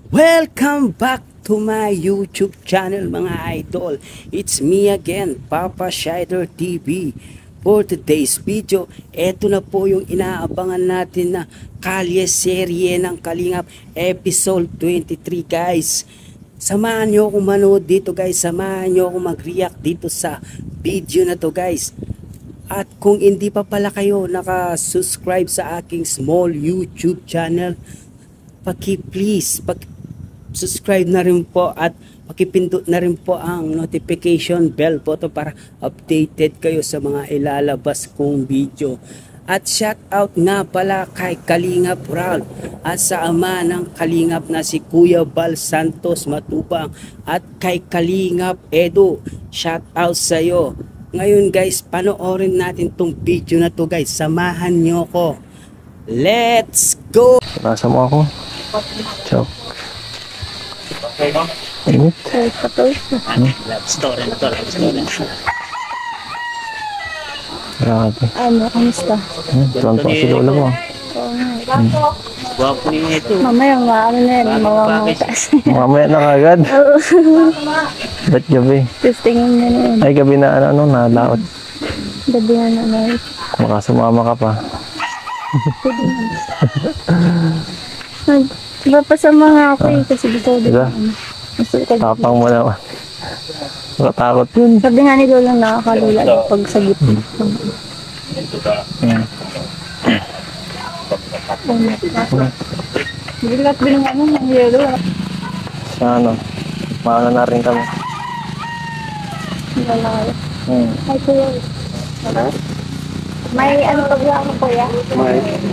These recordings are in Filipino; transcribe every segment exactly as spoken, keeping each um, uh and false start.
Welcome back to my YouTube channel mga idol. It's me again, Papa Shider T V. For today's video, eto na po yung inaabangan natin na Kalye serye ng Kalingap episode twenty-three guys. Samahan nyo akong manood dito guys, samahan nyo akong mag-react dito sa video na to guys. At kung hindi pa pala kayo naka-subscribe sa aking small YouTube channel, paki please, paki subscribe na rin po at pakipindot na rin po ang notification bell po to para updated kayo sa mga ilalabas kong video. At shout out nga pala kay Kalingap Ral at sa ama ng Kalingap na si Kuya Bal Santos Matubang at kay Kalingap Edo. Shout out sa iyo. Ngayon guys, panoorin natin tong video na to guys. Samahan nyo ko. Let's go! Nasa mo ako. Ciao. Init. Love story na to, love story. Grabe. Ano, kamusta? Hmm, tuwan pa si Lola mo. Guwapo niyo ito. Mamaya, maano na yan, mamamutas. Mamaya na kagad. Ba't gabi? Testingin na na yun. Ay, gabi na ano, ano nalaot. Gabi na na na yun. Baka sumama ka pa. Pwede na. Napasama nga ako eh, kasi gusto ko Diba? din. Tapang mo naman. Makatakot yun. Sabi nga ni Lola nakakalula pag sa gitna. Hmm. Bilat binang ano, ng yelo. Sa ano, maano na rin kami. Wala kayo. Hmm. Ay, kuya. May ano pa ba ako kuya? May.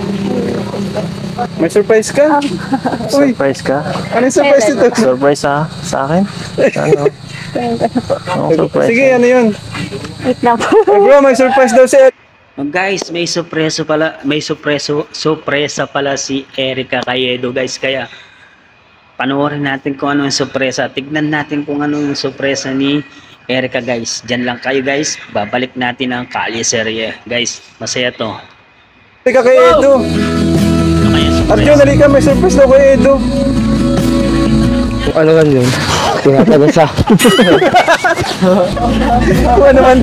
May surprise ka? Uy, Surprise ka? anong surprise ito? Surprise ha? Sa akin? Ano? Anong surprise? Sige, ano yun? Wait lang po. Eh, bro, may surprise daw si Ed. Oh, guys, may surpresa pala, may surpreso, surpresa pala si Erica Cayedo guys, kaya panoorin natin kung ano yung surpresa. Tignan natin kung ano yung surpresa ni Erica guys. Diyan lang kayo guys. Babalik natin ang Kalye serye. Guys, masaya to. Halika kay Edo. Ano kaya yung At yun, surpresa? halika, may surprise daw kay Edo. Ano kan yun? Tinatagal sa Ano naman,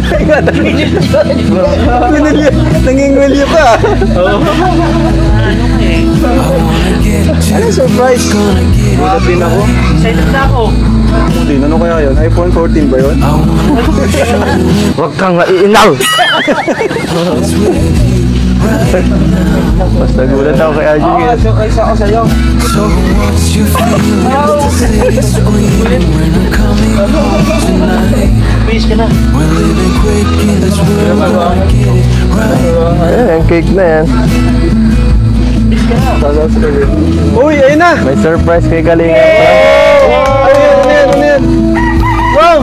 nangingwilyo pa. Ano eh? Ano surprise? Sabihin ako. Excited na ako. Hindi, ano kaya yun? iPhone fourteen ba yun? Huwag kang maiinaw! Basta gulat ako kay Ajun Oo, so, isa ako sa'yo. So what's your feeling to say it's sweet when I'm coming home tonight? Please ka na. We're living quick in this world, gonna get it right. Ayan, yung cake na yan. Uy, ayun na! May surprise kay Kalingap. Ano yan, ano yan, ano yan? Wow!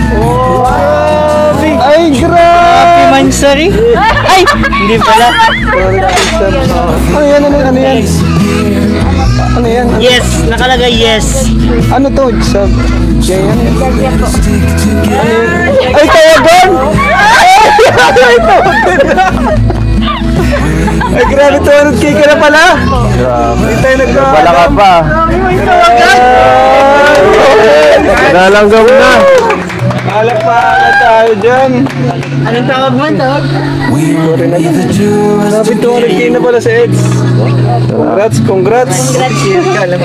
Ay, grabe! Mansari? Ay! Hindi pala. Ano yan, ano yan, ano yan? Ano yan? Yes! Nakalagay yes! Ano to? Sa... Yan yan? Stick together. Ay, tawagan! Ay, tawagan! Ay, grabe, two hundred K ka na pala! Grabe. Hindi tayo nagka... Wala ka pa. Ay, tawagan! Nalanggam na. Alak pa tayo dyan. Anong tawag mo? Tawag? We won't be the two of us Grabe, two hundred K na pala si Eds. Congrats, congrats! cause we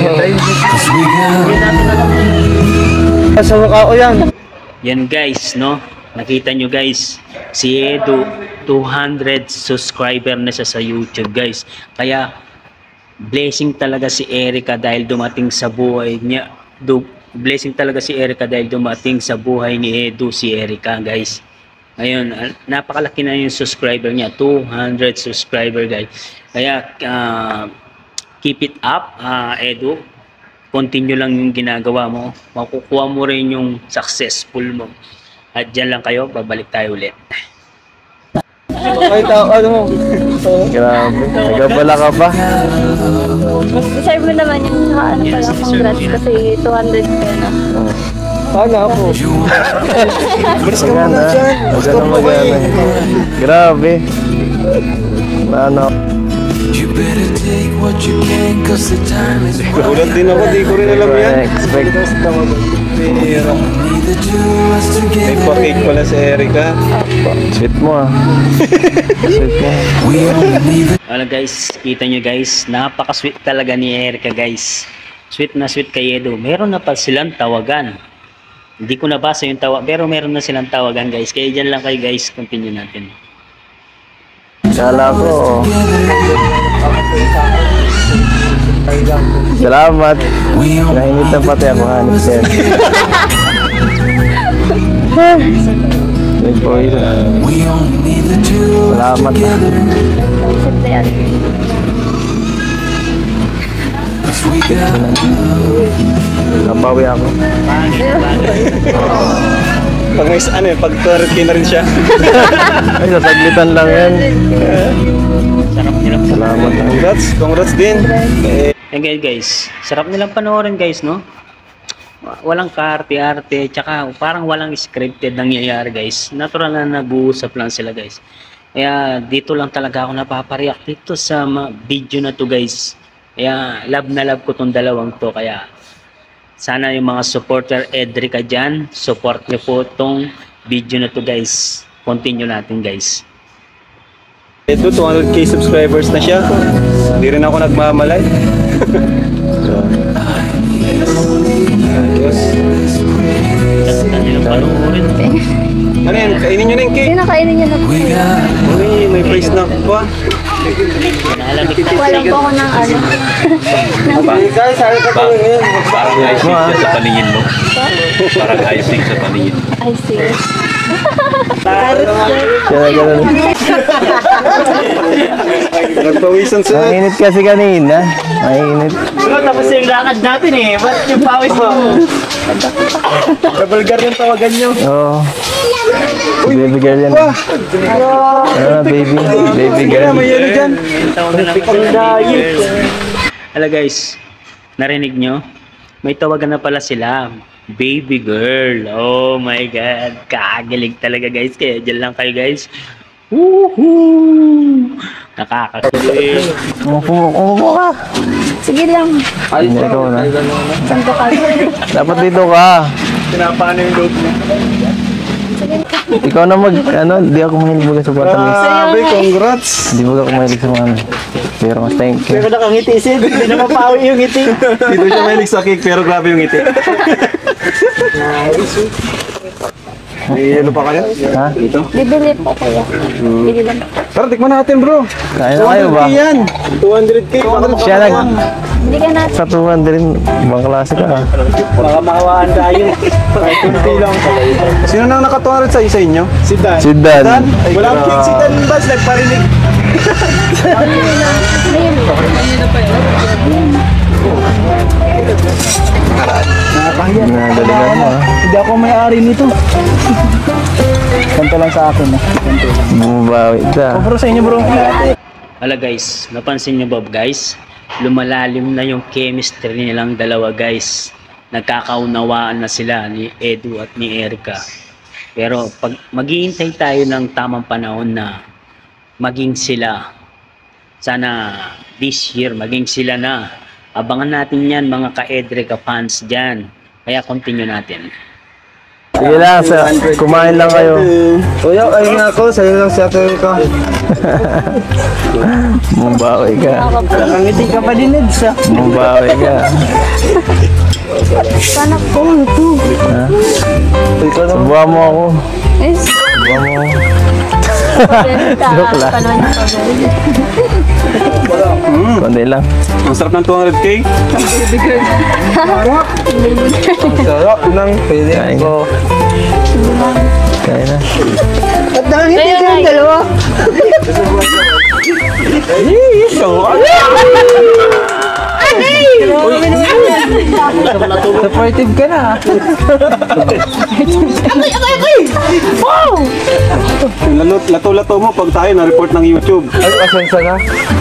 got Sa mukha ko yan. Yan guys, no? Nakita nyo guys, si Edo two hundred subscriber na siya sa YouTube guys. Kaya blessing talaga si Erica dahil dumating sa buhay niya. Du blessing talaga si Erica dahil dumating sa buhay ni Edo si Erica guys. Ngayon, napakalaki na yung subscriber niya, two hundred subscriber guys. Kaya uh, keep it up, uh, Edo. Continue lang yung ginagawa mo. Makukuha mo rin yung successful mo. At dyan lang kayo, babalik tayo ulit. Ay, tao, ano mo? Grabe. Nagabala ka pa. Deserve mo naman yung ano pala, congrats kasi two hundred ka na. Sana ako. Bilis ka muna Magana. dyan. Magana magana. Grabe. Ano. You better take what you can, cause the time is Ulat din ako, di ko rin alam yan. Expect. only the two of us May together. pa-cake pala si Erica. Sweet mo ah. Sweet mo. We only need the Wala guys, kita nyo guys, napaka-sweet talaga ni Erica guys. Sweet na sweet kay Edo. Meron na pa silang tawagan. Hindi ko nabasa yung tawag, pero meron na silang tawagan guys. Kaya dyan lang kayo guys, continue natin. Kala ko. Salamat. We only Nahinit na pati ako hanip sir. May poison. We only need the two of us Salamat. together. Simple yan. Cause we got Nabawi ako. Pag may ano eh, pag two hundred K na rin siya. Ay, sasaglitan lang yan. Sarap nilang Salamat. Congrats, congrats din. Eh, Yan guys, guys, sarap nilang panoorin guys, no? Walang kaarte-arte, tsaka parang walang scripted nangyayari guys. Natural na nag-uusap lang sila guys. Kaya dito lang talaga ako napapareact dito sa ma- video na to guys. Kaya love na love ko tong dalawang to. Kaya sana yung mga supporter Edrica dyan, support nyo po tong video na to guys. Continue natin guys. ito, two hundred K subscribers na siya. Hindi rin ako nagmamalay. Ayos. Ganda nilang panoorin. Ano yan? Kainin nyo na yung cake. Yung nakainin niya na po. We got Uy, may price na pa. Nalamig na. Walang po ako ng ano. Guys, sabi ka tayo ngayon. Parang icing siya sa paningin mo. Parang icing sa paningin. I see. Kaya ganun. Nagpawisan sa... Mainit kasi kanina. Mainit. Tapos yung lakad natin eh. Ba't yung pawis mo? Kabalgar yung tawagan nyo. Oo. Baby girl yan. Ano na baby? Baby girl. May yelo dyan. Hala guys, narinig nyo? May tawagan na pala sila. Baby girl. Oh my God. Kagalig talaga guys. Kaya dyan lang kayo guys. Woohoo! Nakakasulit. Umupo, umupo ka. Sige lang. Hindi ikaw na. Saan ko ka? Dapat dito ka. Pinapano yung loob niya. Ikaw na mag, ano, di ako mahilig baga sa patamis. Grabe, congrats. Di baga ako mahilig sa mga ano. Pero mas thank you. Pero nakangiti sid. Hindi na mapawi yung ngiti. Dito siya mahilig sa cake pero grabe yung ngiti. May yelo pa kayo? Ha? Dito? Bibili po kaya. Bili lang. Tara, tikman natin bro. Kaya na kayo ba? yan. two hundred K. Siya nag, Hindi ka natin. sa two hundred, ibang klase ka. Baka makawaan tayo. Kahit kunti lang. Sino nang naka two hundred sa isa inyo? Si Dan. Si Dan. Walang cake si Dan Bas, nagparinig. Nagalingan mo ah. Hindi ako may-ari nito. Ganto lang sa akin. Bumabawi ka. Pero sa inyo bro. Hala guys, napansin nyo ba guys? Lumalalim na yung chemistry nilang dalawa guys. Nagkakaunawaan na sila ni Edu at ni Erica. Pero pag maghihintay tayo ng tamang panahon na maging sila. Sana this year maging sila na. Abangan natin yan mga ka-Edrica fans dyan. Kaya continue natin. Sige lang, sa, kumain lang kayo. Kuya, ayun nga ako. Sa'yo lang si Ate ko. Bumabawi ka. Nakangiti ka pa din Edsa. Bumabawi ka. Sana po ito. Ha? Subuhan mo ako. Is. Subuhan mo ako. Joke lang. Kundi lang. Ang sarap ng two hundred K. Sarap ng pwede Kain. ko. Kaya na. Ayun na dalawa. Supportive ka na. Lato-lato mo pag tayo na-report ng YouTube. Ay, asensya na.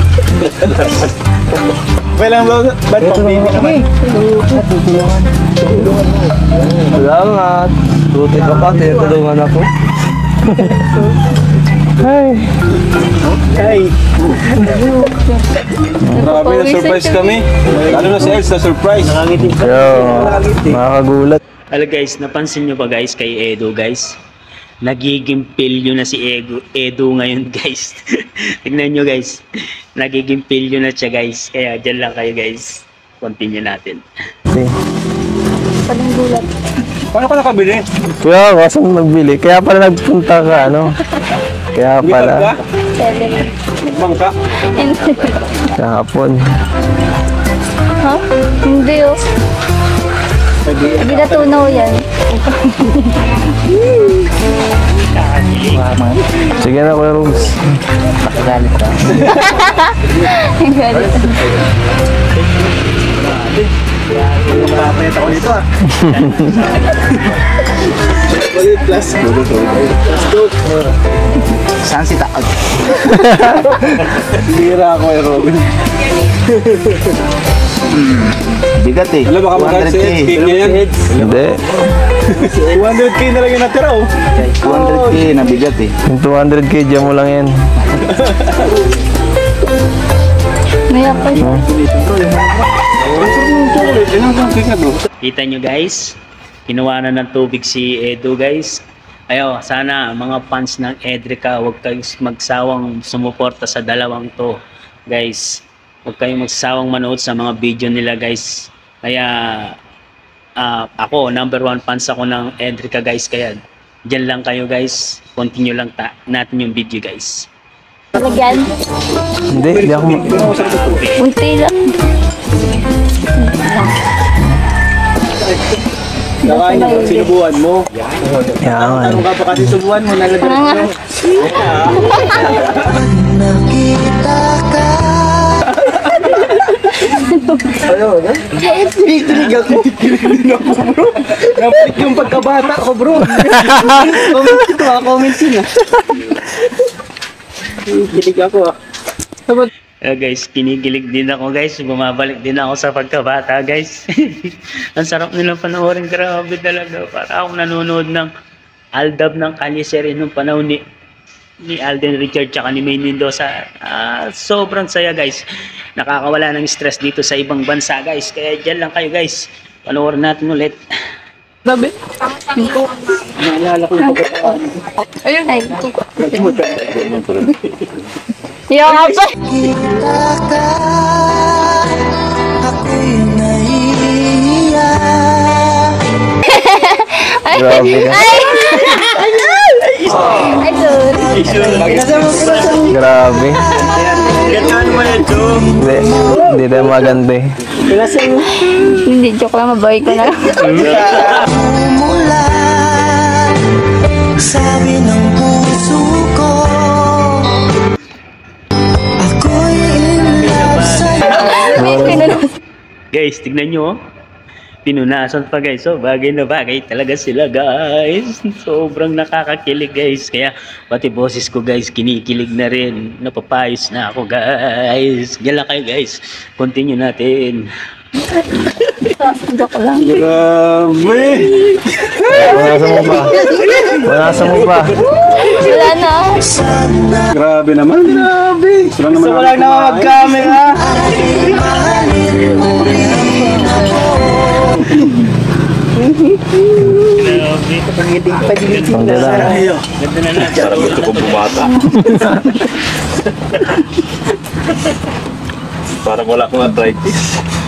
Walang ba? Ba't pang baby naman? Salamat. Tuti ka pa, tinutulungan ako. Ay. Ay. Grabe, na-surprise kami. Lalo na si Els, na-surprise. Yo, nakakagulat. Hello guys, napansin nyo ba guys kay Edo guys? Nagiging pilyo na si Edo, Edo ngayon guys. Tignan nyo guys. Nagiging pilyo na siya guys. Kaya dyan lang kayo guys. Continue natin. Okay. Paling gulat. Paano ka nakabili? Kuya, kasi nagbili. Kaya pala nagpunta ka, ano? Kaya Bitag ka? pala. Seven. Bangka? Kahapon. Ha? Hindi oh. Hindi na tunaw yan. Sige na, Kuya Rose. Ang galit. Nakapayat ako dito ah. Ulit plus. Saan si Taag? Bira ako eh, Robin. Bigat eh. Alam, baka mag-heads two hundred K. cake niya yan. Hindi. two hundred K na lang yung natira oh. two hundred K na bigat eh. Yung two hundred K, dyan mo lang yan. Maya pa siya. Kita nyo guys. Kinuha na ng tubig si Edo guys. Ayo, sana mga fans ng Edrica, huwag kayong magsawang sumuporta sa dalawang to guys. Huwag kayong magsawang manood sa mga video nila guys. Kaya uh, ako, number one fans ako ng Edrica guys. Kaya dyan lang kayo guys. Continue lang ta natin yung video guys. Lagyan. Hindi, hindi ako... Unti lang. Nakain niya, sinubuan mo. Yan. Anong ka pa kasi subuan mo? Nalagyan mo. Nakita ka. Ano? Kinikilig ako. Kinikilig ako bro. Napalik yung pagkabata ko bro. Comment ito ah, comment yun ah. Kinikilig ako ah. Uh, guys, kinikilig din ako guys. Bumabalik din ako sa pagkabata guys. Ang sarap nilang panoorin. Grabe talaga. Para akong nanonood ng Aldab ng Kaliseri nung panahon ni, ni Alden Richard tsaka ni May Mendoza. Uh, sobrang saya guys. Nakakawala ng stress dito sa ibang bansa guys. Kaya dyan lang kayo guys. Panoorin natin ulit. Sabi? Naalala ko yung pagkabata. Ayun. Ay. Yung nga pa. Kita ka. Ako'y naiiyak. Grabe ka. Ay, sorry. Grabe. Ganyan mo yan, Joe. Hindi, hindi tayo maganda eh. Hindi, joke lang. Mabawi ko na lang. Mula. Sabi ng puso ko. Ako'y in love sa'yo. Guys, tignan nyo oh. Pinunasan pa guys. So, bagay na bagay talaga sila guys. Sobrang nakakakilig guys. Kaya pati boses ko guys, kinikilig na rin. Napapayos na ako guys. Yan lang kayo guys. Continue natin. Joke lang. Grabe. Punasan mo pa. Punasan mo pa. Wala na. Grabe naman. Grabe. Gusto ko lang naman mag-camera. Ang ganda. Ganda na lang. Parang gusto kong bumata. Parang wala akong arthritis.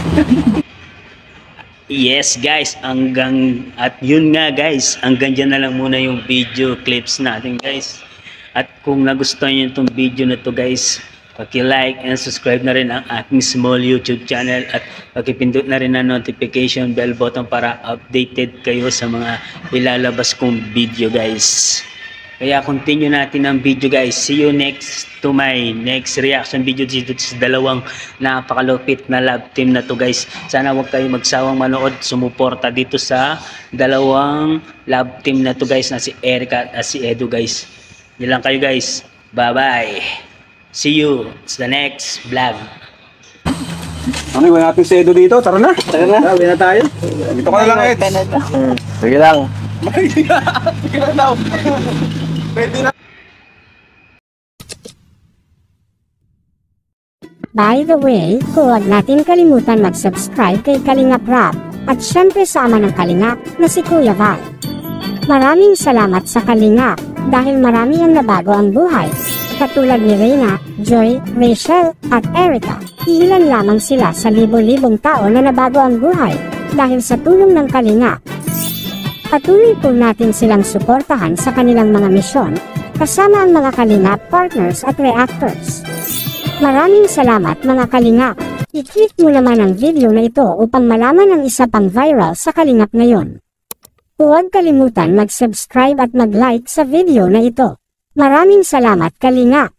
Yes guys, hanggang at yun nga guys, hanggang dyan na lang muna yung video clips natin guys. At kung nagustuhan nyo itong video na to guys, paki-like and subscribe na rin ang aking small YouTube channel at pakipindot na rin ang notification bell button para updated kayo sa mga ilalabas kong video guys. Kaya continue natin ang video guys. See you next to my next reaction video dito sa dalawang napakalupit na love team na to guys. Sana huwag kayo magsawang manood, sumuporta dito sa dalawang love team na to guys na si Erica at si Edo guys. Yan lang kayo guys. Bye bye. See you sa next vlog. Ano, iwan natin si Edo dito. Tara na. Tara na. Tara na tayo. Dito ka na lang, Eds. Sige lang. Sige na daw. Pwede na. By the way, huwag natin kalimutan mag-subscribe kay Kalingap Rob, at syempre sa ama ng Kalingap na si Kuya Val. Maraming salamat sa Kalingap, dahil marami ang nabago ang buhay. Katulad ni Reyna, Joy, Rachel, at Erica, ilan lamang sila sa libo-libong tao na nabago ang buhay, dahil sa tulong ng Kalingap. Patuloy po natin silang suportahan sa kanilang mga misyon, kasama ang mga Kalingap partners at reactors. Maraming salamat mga Kalingap. I-click mo naman ang video na ito upang malaman ang isa pang viral sa Kalingap ngayon. Huwag kalimutan mag-subscribe at mag-like sa video na ito. Maraming salamat Kalingap.